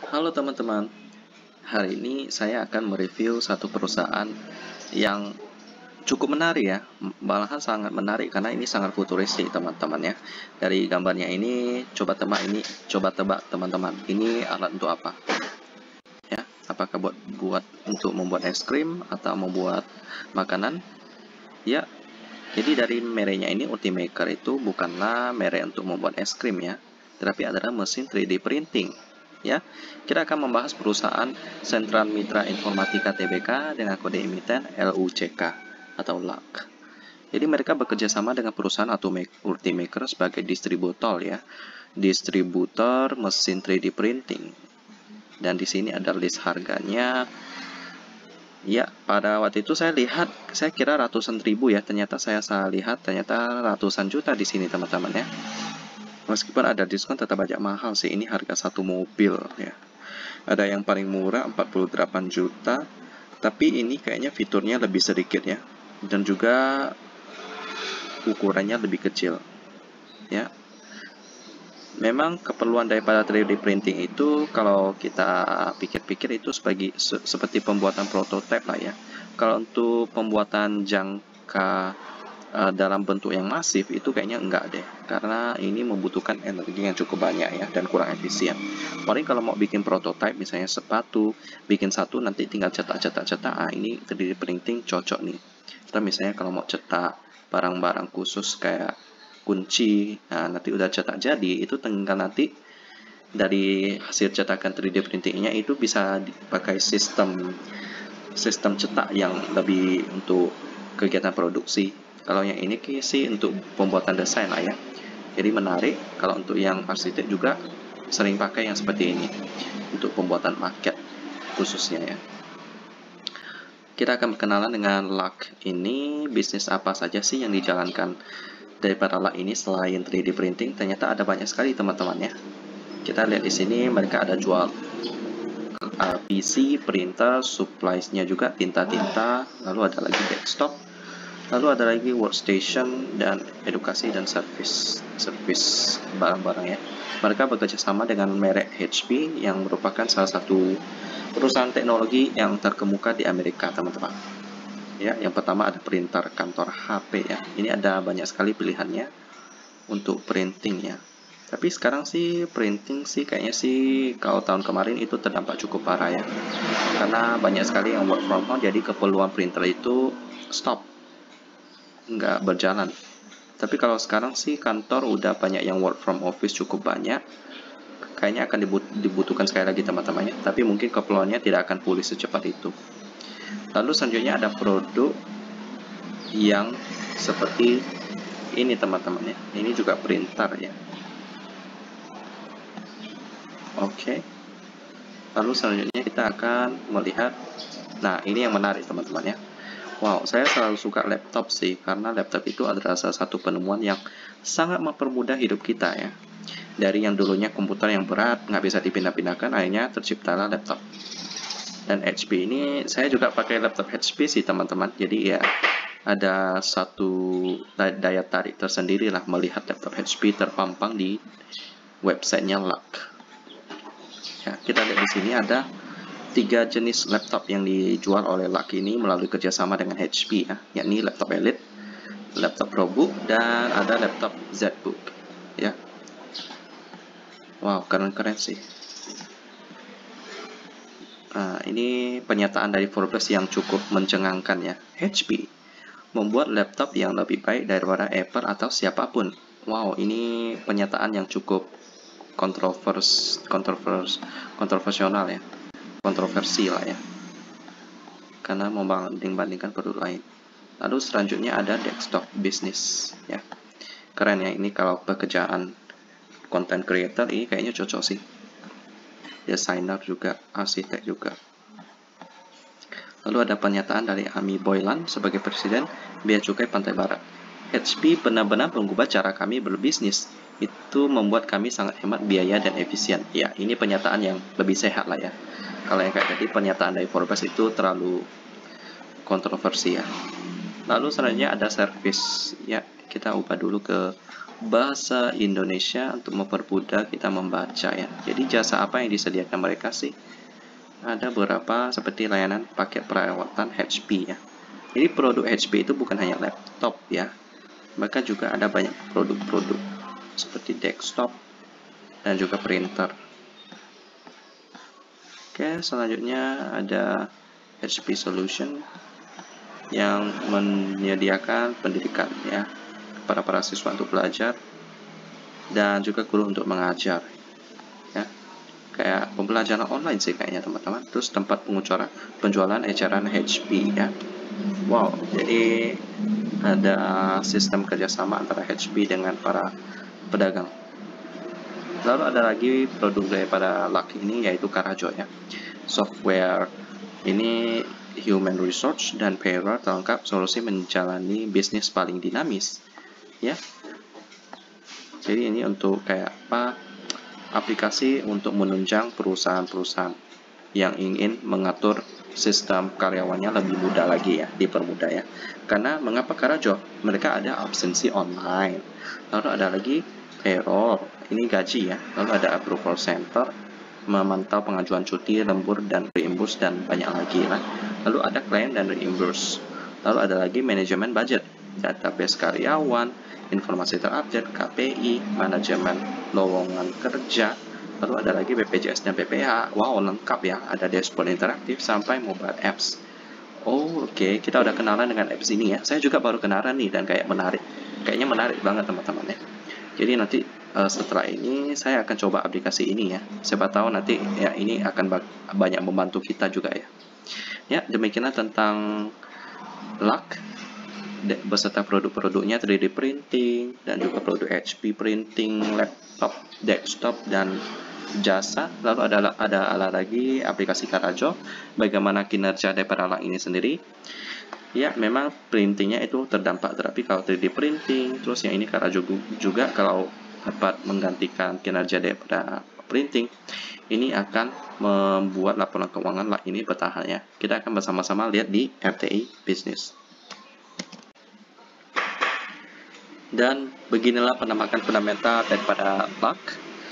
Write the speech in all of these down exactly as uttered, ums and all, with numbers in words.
Halo teman-teman, hari ini saya akan mereview satu perusahaan yang cukup menarik ya, malahan sangat menarik karena ini sangat futuristik teman-teman ya. Dari gambarnya ini, coba tebak ini, coba tebak teman-teman, ini alat untuk apa? Ya, apakah buat buat untuk membuat es krim atau membuat makanan? Ya, jadi dari mereknya ini Ultimaker itu bukanlah merek untuk membuat es krim ya, tetapi adalah mesin tiga D printing. Ya, kita akan membahas perusahaan Sentral Mitra Informatika Tbk dengan kode emiten L U C K atau L U C. Jadi mereka bekerja sama dengan perusahaan Ultimaker sebagai distributor ya, distributor mesin tiga D printing. Dan di sini ada list harganya. Ya, pada waktu itu saya lihat, saya kira ratusan ribu ya, ternyata saya salah lihat, ternyata ratusan juta di sini teman-teman ya. Meskipun ada diskon tetap aja mahal sih, ini harga satu mobil ya. Ada yang paling murah empat puluh delapan juta, tapi ini kayaknya fiturnya lebih sedikit ya. Dan juga ukurannya lebih kecil ya. Memang keperluan daripada tiga D printing itu kalau kita pikir-pikir itu sebagai se seperti pembuatan prototipe lah ya. Kalau untuk pembuatan jangka uh, dalam bentuk yang masif itu kayaknya enggak deh, karena ini membutuhkan energi yang cukup banyak ya dan kurang efisien. Paling kalau mau bikin prototipe misalnya sepatu, bikin satu nanti tinggal cetak-cetak-cetak, ah ini tiga D printing cocok nih. Kita misalnya kalau mau cetak barang-barang khusus kayak kunci, nah nanti udah cetak jadi, itu tinggal nanti dari hasil cetakan tiga D printingnya itu bisa dipakai sistem sistem cetak yang lebih untuk kegiatan produksi. Kalau yang ini sih untuk pembuatan desain lah ya. Jadi menarik. Kalau untuk yang arsitek juga sering pakai yang seperti ini untuk pembuatan maket khususnya ya. Kita akan berkenalan dengan L U C ini. Bisnis apa saja sih yang dijalankan daripada L U C ini selain tiga D printing? Ternyata ada banyak sekali teman-teman ya. Kita lihat di sini mereka ada jual uh, P C, printer, supplies-nya juga tinta-tinta, lalu ada lagi desktop, lalu ada lagi workstation dan edukasi dan service service barang-barang ya. Mereka bekerja sama dengan merek H P yang merupakan salah satu perusahaan teknologi yang terkemuka di Amerika teman-teman. Ya, yang pertama ada printer kantor H P ya. Ini ada banyak sekali pilihannya untuk printing ya. Tapi sekarang sih printing sih kayaknya sih kalau tahun kemarin itu terdampak cukup parah ya. Karena banyak sekali yang work from home, jadi keperluan printer itu stop, nggak berjalan. Tapi kalau sekarang sih kantor udah banyak yang work from office cukup banyak. Kayaknya akan dibutuhkan sekali lagi teman-temannya. Tapi mungkin keperluannya tidak akan pulih secepat itu. Lalu selanjutnya ada produk yang seperti ini teman-teman ya. Ini juga printer ya. Oke. Lalu selanjutnya kita akan melihat, nah ini yang menarik teman-teman ya. Wow, saya selalu suka laptop sih, karena laptop itu adalah salah satu penemuan yang sangat mempermudah hidup kita ya. Dari yang dulunya komputer yang berat, nggak bisa dipindah-pindahkan, akhirnya terciptalah laptop. Dan H P ini, saya juga pakai laptop H P sih teman-teman, jadi ya ada satu daya tarik tersendiri lah melihat laptop H P terpampang di websitenya L U C. Ya, kita lihat di sini ada tiga jenis laptop yang dijual oleh L U C ini melalui kerjasama dengan H P ya, yakni laptop Elite, laptop ProBook, dan ada laptop ZBook ya. Wow, keren-keren sih. Nah, ini pernyataan dari Forbes yang cukup mencengangkan ya. H P membuat laptop yang lebih baik daripada Apple atau siapapun. Wow, ini pernyataan yang cukup kontrovers kontrovers kontroversial ya. Kontroversi lah ya. Karena membanding-bandingkan produk lain. Lalu selanjutnya ada desktop business ya. Keren ya, ini kalau pekerjaan content creator ini kayaknya cocok sih. Desainer juga, arsitek juga. Lalu ada pernyataan dari Amy Boylan sebagai Presiden Bea Cukai Pantai Barat. H P benar-benar mengubah cara kami berbisnis. Itu membuat kami sangat hemat biaya dan efisien. Ya, ini pernyataan yang lebih sehat lah ya. Kalau yang kayak tadi pernyataan dari Forbes itu terlalu kontroversi ya. Lalu selanjutnya ada service. Ya, kita ubah dulu ke bahasa Indonesia untuk mempermudah kita membaca ya. Jadi jasa apa yang disediakan mereka sih? Ada beberapa seperti layanan paket perawatan H P ya. Jadi produk H P itu bukan hanya laptop ya, maka juga ada banyak produk-produk seperti desktop dan juga printer. Oke, selanjutnya ada H P Solution yang menyediakan pendidikan ya para para siswa untuk belajar dan juga guru untuk mengajar ya, kayak pembelajaran online sih kayaknya teman-teman. Terus tempat pengucuran penjualan eceran H P ya. Wow, jadi ada sistem kerjasama antara H P dengan para pedagang. Lalu ada lagi produk daripada Luck ini yaitu Karajo ya, software ini human resource dan payroll terlengkap, solusi menjalani bisnis paling dinamis ya. Jadi ini untuk kayak apa, aplikasi untuk menunjang perusahaan-perusahaan yang ingin mengatur sistem karyawannya lebih mudah lagi ya, dipermudah ya. Karena mengapa Karajo? Mereka ada absensi online. Lalu ada lagi payroll, ini gaji ya. Lalu ada approval center, memantau pengajuan cuti, lembur dan reimburse dan banyak lagi lah. Lalu ada claim dan reimburse. Lalu ada lagi manajemen budget, database karyawan, informasi terupdate, K P I, manajemen lowongan kerja. Lalu ada lagi B P J S dan B P H. Wow, lengkap ya. Ada dashboard interaktif sampai mobile apps. Oh, oke. Okay. Kita udah kenalan dengan apps ini ya. Saya juga baru kenalan nih dan kayak menarik. Kayaknya menarik banget teman-teman ya. Jadi nanti uh, setelah ini saya akan coba aplikasi ini ya. Siapa tahu nanti ya ini akan banyak membantu kita juga ya. Ya, demikianlah tentang Luck beserta produk-produknya, tiga D printing dan juga produk H P printing, laptop, desktop dan jasa. Lalu ada ada ala lagi aplikasi Karajo, bagaimana kinerja daripada Luck ini sendiri. Ya, memang printingnya itu terdampak, tetapi kalau tiga D printing, terus yang ini Karajo juga kalau dapat menggantikan kinerja daripada printing, ini akan membuat laporan keuangan Luck ini bertahan ya. Kita akan bersama-sama lihat di R T I Business. Dan beginilah penamakan fundamental daripada Luck.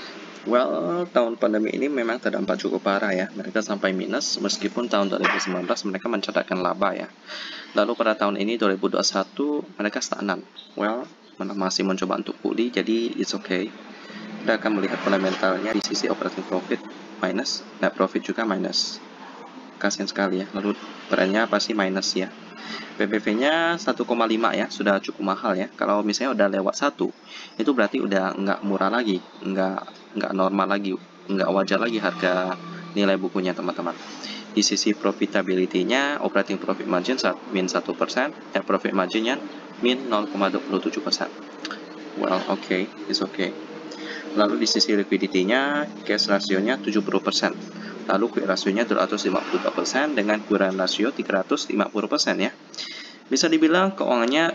Well, tahun pandemi ini memang terdampak cukup parah ya. Mereka sampai minus, meskipun tahun dua ribu sembilan belas mereka mencatatkan laba ya. Lalu pada tahun ini dua ribu dua puluh satu mereka stagnan. Well, masih mencoba untuk pulih, jadi it's okay. Kita akan melihat fundamentalnya di sisi operating profit minus, net profit juga minus. Kasian sekali ya. Lalu trennya pasti minus ya. P B V-nya satu koma lima ya, sudah cukup mahal ya. Kalau misalnya udah lewat satu, itu berarti udah nggak murah lagi, nggak nggak normal lagi, nggak wajar lagi harga nilai bukunya teman-teman. Di sisi profitability-nya, operating profit margin min satu persen, net profit margin-nya min nol koma dua puluh tujuh persen. Well, oke, okay, it's okay. Lalu di sisi liquidity-nya, cash ratio-nya tujuh puluh persen. Lalu quick ratio-nya dua ratus lima puluh dua persen dengan current ratio tiga ratus lima puluh persen ya. Bisa dibilang keuangannya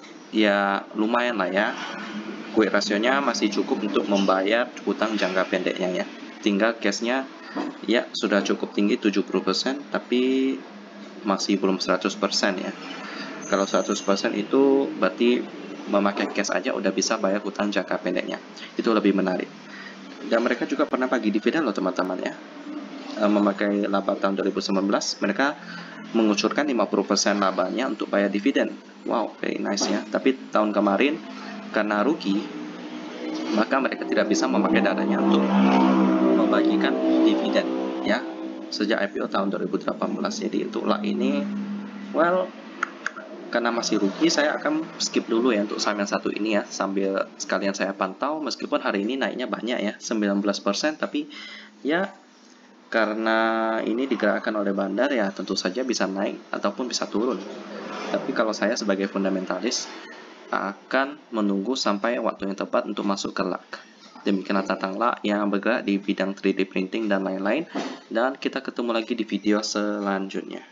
ya lumayan lah ya. Quick ratio-nya masih cukup untuk membayar utang jangka pendeknya ya. Tinggal cash-nya ya sudah cukup tinggi tujuh puluh persen, tapi masih belum seratus persen ya. Kalau seratus persen itu berarti memakai cash aja udah bisa bayar utang jangka pendeknya. Itu lebih menarik. Dan mereka juga pernah bagi dividen loh teman-teman ya. Memakai laba tahun dua ribu sembilan belas, mereka mengucurkan lima puluh persen labanya untuk bayar dividen. Wow, very nice ya. Tapi tahun kemarin karena rugi, maka mereka tidak bisa memakai dananya untuk membagikan dividen ya sejak I P O tahun dua ribu delapan belas. Jadi untuk Luck ini, well, karena masih rugi, saya akan skip dulu ya untuk saham yang satu ini ya, sambil sekalian saya pantau. Meskipun hari ini naiknya banyak ya, sembilan belas persen, tapi ya karena ini digerakkan oleh bandar ya tentu saja bisa naik ataupun bisa turun. Tapi kalau saya sebagai fundamentalis akan menunggu sampai waktu yang tepat untuk masuk ke Luck. Demikianlah tentang Luck yang bergerak di bidang tiga D printing dan lain-lain. Dan kita ketemu lagi di video selanjutnya.